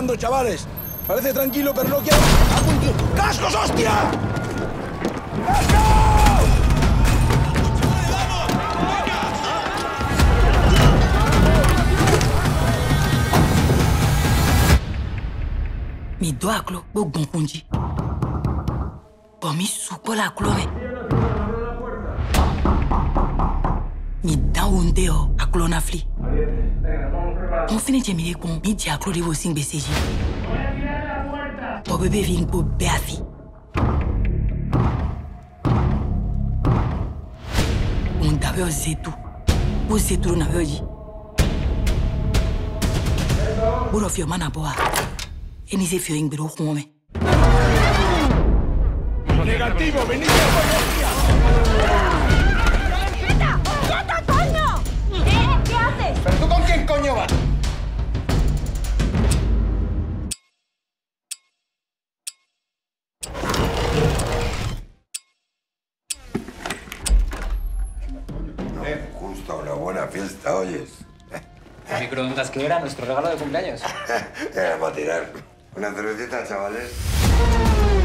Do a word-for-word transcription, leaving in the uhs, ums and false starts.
disparando, chavales. Parece tranquilo, pero no quiero... ¡Cascos, hostia! ¡Cascos! Mi do aklo, bo gon kunji. Bo mi suko la klove. Mi da undeo aklo na fli. On fini jemile kon mi di aklo de bo sing beseji. Bo bebe vin bo beafi. On dabe o zetu. Bo zetu na veji. Bo ro fio mana boa. E ni se fio in biro come. Negativo, venid a policía. ¡Quieta! ¡Quieta, coño! ¿Eh? ¿Qué haces? ¿Pero tú con quién coño vas? Eh, justo una buena fiesta, oyes. ¿El microondas que era nuestro regalo de cumpleaños? Ya, para tirar. Una cervecita, chavales.